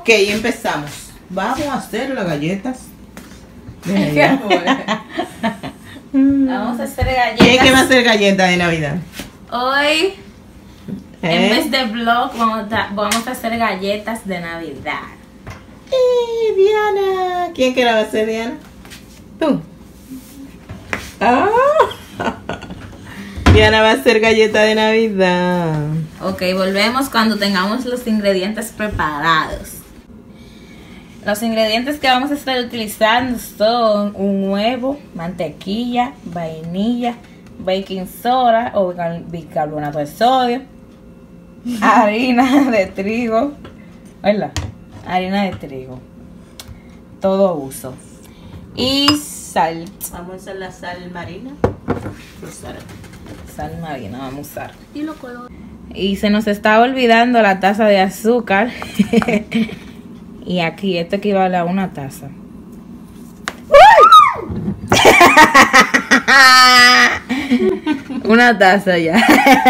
Ok, empezamos. Vamos a hacer las galletas de Navidad. Vamos a hacer galletas. ¿Qué va a hacer galletas de Navidad? Hoy, en vez de vlog, vamos a hacer galletas de Navidad. Diana. ¿Quién que la va a hacer, Diana? Tú. Ah. Diana va a hacer galleta de Navidad. Ok, volvemos cuando tengamos los ingredientes preparados. Los ingredientes que vamos a estar utilizando son un huevo, mantequilla, vainilla, baking soda o bicarbonato de sodio, harina de trigo, ¿verdad? Harina de trigo, todo uso, y sal. Vamos a usar la sal marina. Sal marina vamos a usar. Y lo color. Y se nos está olvidando la taza de azúcar. Y aquí esto equivale a una taza. Una taza ya.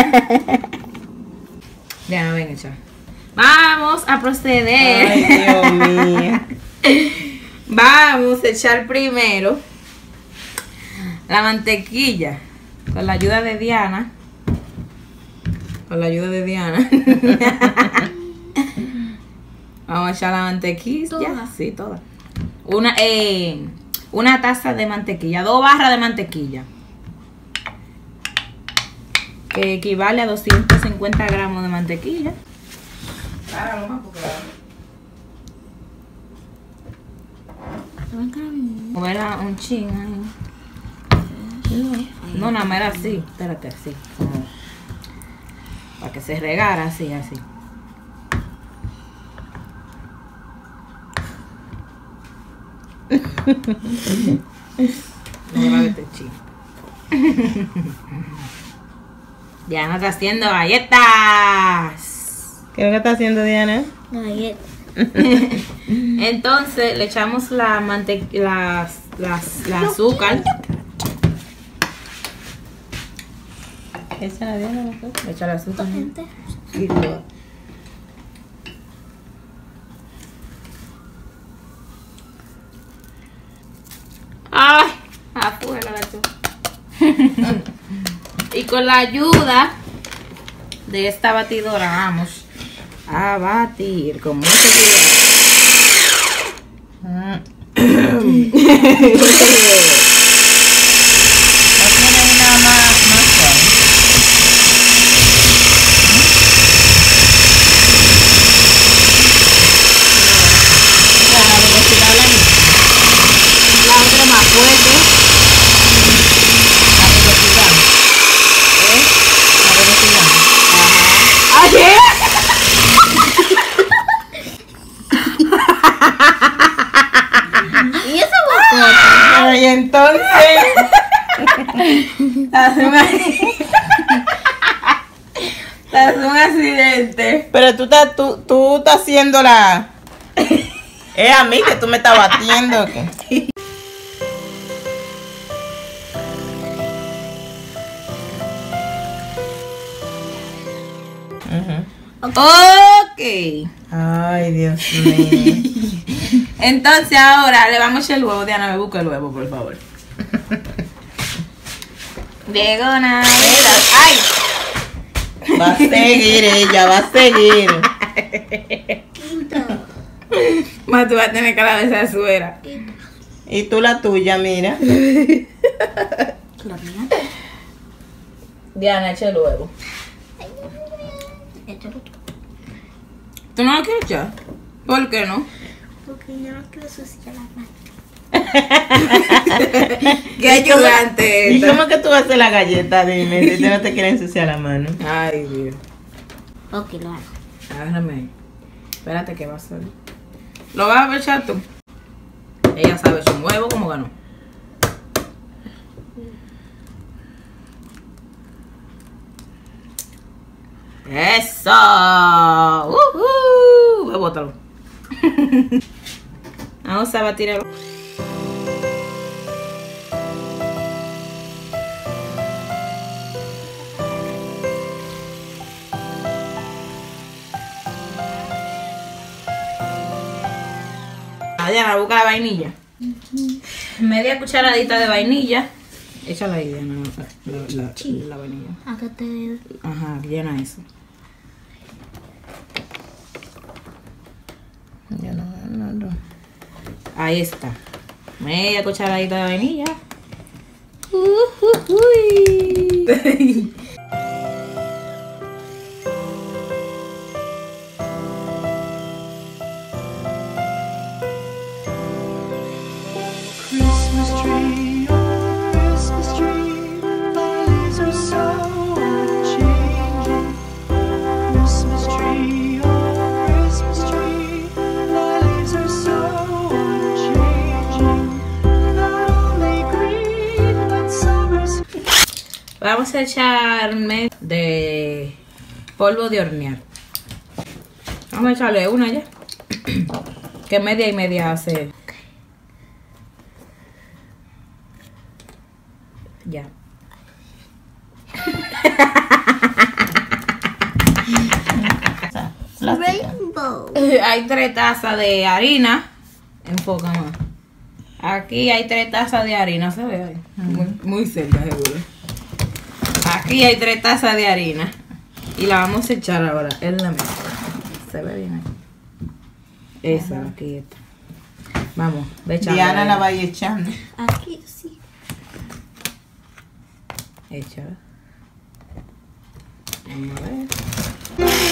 Ya, ven, echa. Vamos a proceder. Ay, Dios mío. Vamos a echar primero la mantequilla con la ayuda de Diana. Con la ayuda de Diana. Vamos a echar la mantequilla. Toda. Sí, toda. Una taza de mantequilla, 2 barras de mantequilla. Que equivale a 250 gramos de mantequilla. Páralo más porque moverla un chin ahí. No, nada más era así. Espérate, así. Como para que se regara así, así. No grabes este chin. Diana está haciendo galletas. ¿Qué es lo que está haciendo Diana? Galleta. Entonces le echamos la azúcar. Echa la Diana. Le echa la azúcar. Gente. Y todo. Ay, afuera la tú. Y con la ayuda de esta batidora vamos a batir con mucho cuidado. No tiene nada más suave. La velocidad la otra más fuerte. La velocidad. La velocidad. Ajá. ¡Ay! ¿Y esa bocota? Ay, entonces. Hace un accidente. Pero tú estás haciendo la. Es a mí que tú me estás batiendo. ¿O qué? Ok. Ay, Dios mío. Entonces ahora le vamos a echar el huevo. Diana, me busca el huevo, por favor. Llegó Navidad. ¡Ay! Va a seguir ella, va a seguir. Más tú vas a tener que la de suera. Y tú la tuya, mira. Diana, echa el huevo. ¿Tú no lo quieres echar? ¿Por qué no? Porque yo no quiero suciar la mano. Qué ayudante. ¿Y cómo que tú vas a hacer la galleta? Dime, si tú no te quieres ensuciar la mano. Ay, Dios. Ok, lo hago. Agárrame. Espérate que va a salir. ¿Lo vas a echar tú? Ella sabe su huevo como ganó. ¡Eso! Bótalo. Vamos a batir el... Diana, busca la vainilla. Media cucharadita de vainilla. Échala ahí, Diana, la vainilla. Acá te veo. Ajá, llena eso. Ya no. Ahí está. Media cucharadita de vainilla. Christmas tree, oh Christmas tree, thy leaves are so unchanging. Christmas tree, oh Christmas tree, thy leaves are so unchanging. Not only green, but summer's. Vamos a echar de polvo de hornear. Vamos a echarle una ya. Que media y media hace. Ya. Rainbow. Hay 3 tazas de harina. Enfoca más. Aquí hay 3 tazas de harina. Se ve ahí. Muy cerca, seguro. Aquí hay 3 tazas de harina. Y la vamos a echar ahora en la mesa. Se ve bien ahí. Esa, aquí está. Vamos, ve echando. Diana la va a ir echando. Aquí sí. Echa. Vamos a ver.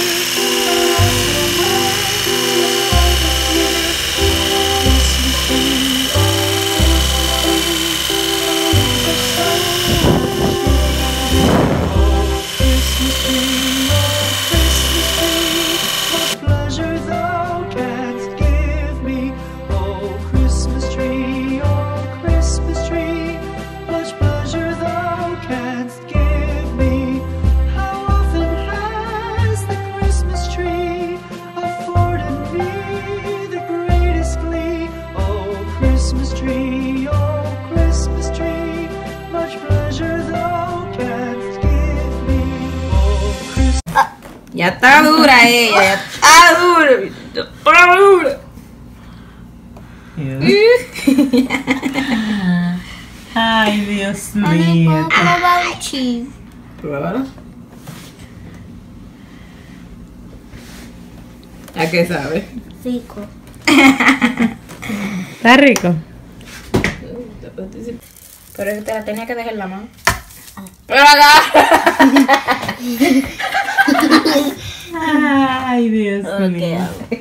Christmas tree, oh Christmas tree, much pleasure thou canst give me. Oh Christmas tree, much pleasure thou canst give me. How often has the Christmas tree afforded me the greatest glee? Oh Christmas tree, much pleasure thou canst give me. Oh Christmas. Ya está dura ella, ya está dura. Ya está dura. Ay, Dios Mami, mío. ¿puedo probar un chip? Pruébalo. ¿A qué sabe? Rico. ¿Está rico? Pero te la tenía que dejar en la mano. ¡Pero acá! Ay, Dios mío.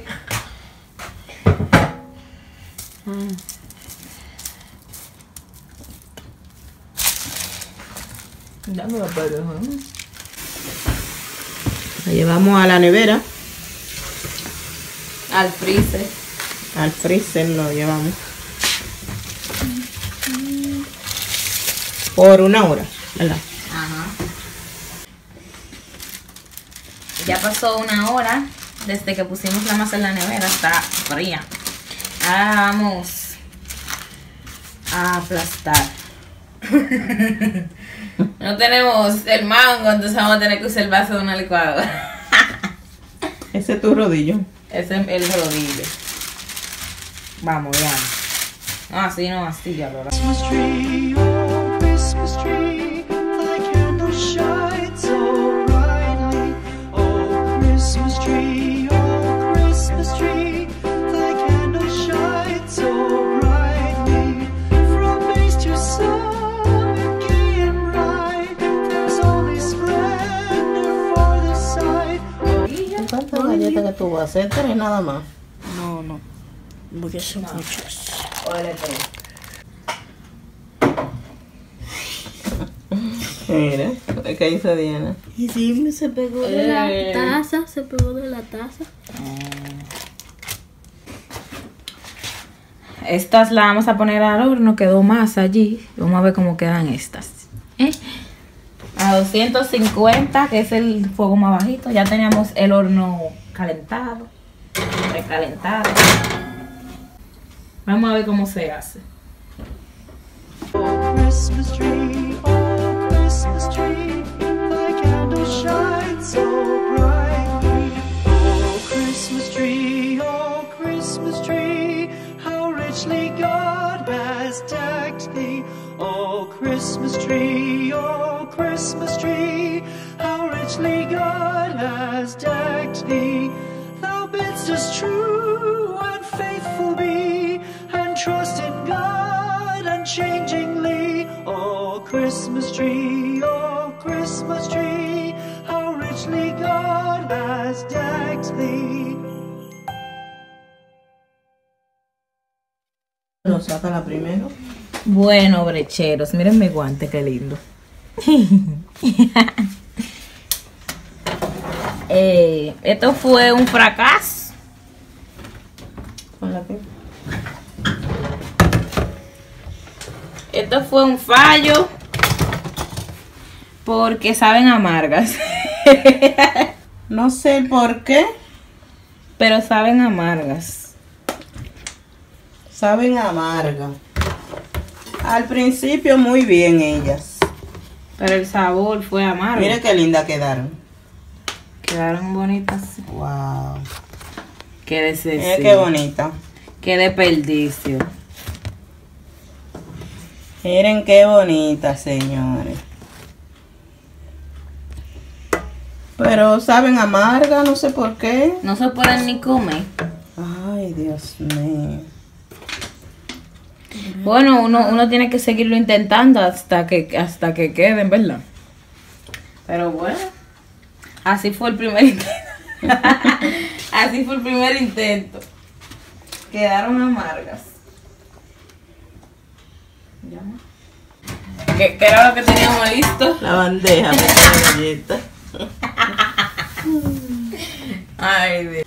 Ya me la puedo dejar. La llevamos a la nevera. Al freezer. Al freezer lo llevamos. Por 1 hora, ¿verdad? Ajá. Ya pasó 1 hora desde que pusimos la masa en la nevera. Está fría. Ahora vamos a aplastar. No tenemos el mango, entonces vamos a tener que usar el vaso de una licuadora. Ese es tu rodillo. Ese es el rodillo. Vamos, ya. No, así no, así ya, ¿verdad? Christmas tree, oh Christmas tree, thy candles shine so brightly. Oh Christmas tree, thy candles shine so brightly. From base to summit, gay and bright, there's only splendor for the sight. ¿Cuántas galletas que tú vas a hacer? 3 nada más. No. Voy a hacer muchos. Órale, pues. Mira, lo que hizo Diana. Y sí, se pegó de la taza, Estas las vamos a poner al horno, quedó más allí. Vamos a ver cómo quedan estas. A 250, que es el fuego más bajito. Ya teníamos el horno calentado, recalentado. Vamos a ver cómo se hace. Oh Christmas tree, thy candles shine so brightly. Oh Christmas tree, how Christmas tree. How richly God has decked thee. Thou bidst us true and faithful be, and trust in God unchangingly. Oh Christmas tree, how richly God has decked thee. Lo saca la primero. Bueno, brecheros, miren mi guante, qué lindo. Esto fue un fracaso. Con la que. Esto fue un fallo. Porque saben amargas. No sé el por qué. Pero saben amargas. Saben amarga. Al principio muy bien ellas. Pero el sabor fue amargo. Mira qué linda quedaron. Quedaron bonitas. Wow. Qué Mira decepción. qué bonita. Qué desperdicio. Miren qué bonita, señores. Pero saben amarga, no sé por qué. No se pueden ni comer. Ay, Dios mío. Bueno, uno tiene que seguirlo intentando hasta que queden, ¿verdad? Pero bueno, así fue el primer intento. Así fue el primer intento. Quedaron amargas. ¿Ya? ¿Qué era lo que teníamos listo? La bandeja de galletas. Ay, Dios.